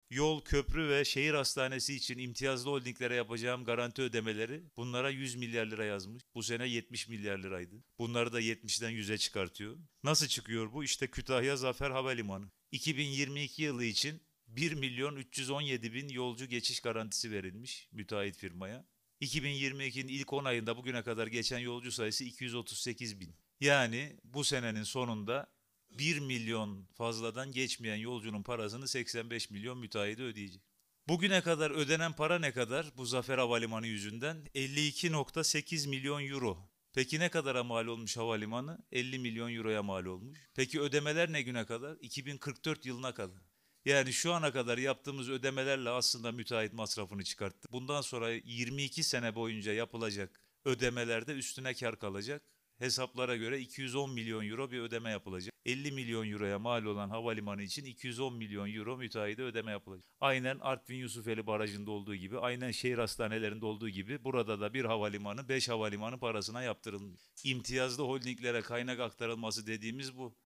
Yol, köprü ve şehir hastanesi için imtiyazlı holdinglere yapacağım garanti ödemeleri bunlara 100 milyar lira yazmış. Bu sene 70 milyar liraydı. Bunları da 70'den 100'e çıkartıyor. Nasıl çıkıyor bu? İşte Kütahya Zafer Havalimanı. 2022 yılı için 1 milyon 317 bin yolcu geçiş garantisi verilmiş müteahhit firmaya. 2022'nin ilk 10 ayında bugüne kadar geçen yolcu sayısı 238 bin. Yani bu senenin sonunda 1 milyon fazladan geçmeyen yolcunun parasını 85 milyon müteahhide ödeyecek. Bugüne kadar ödenen para ne kadar bu Zafer Havalimanı yüzünden? 52,8 milyon euro. Peki ne kadara mal olmuş havalimanı? 50 milyon euroya mal olmuş. Peki ödemeler ne güne kadar? 2044 yılına kadar. Yani şu ana kadar yaptığımız ödemelerle aslında müteahhit masrafını çıkarttı. Bundan sonra 22 sene boyunca yapılacak ödemelerde üstüne kar kalacak. Hesaplara göre 210 milyon euro bir ödeme yapılacak. 50 milyon euroya mal olan havalimanı için 210 milyon euro müteahhide ödeme yapılacak. Aynen Artvin Yusufeli Barajı'nda olduğu gibi, aynen şehir hastanelerinde olduğu gibi burada da bir havalimanı 5 havalimanı parasına yaptırılmış. İmtiyazlı holdinglere kaynak aktarılması dediğimiz bu.